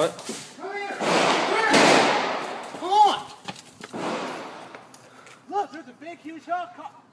What? Come here! Come on! Look, there's a big, huge hawk.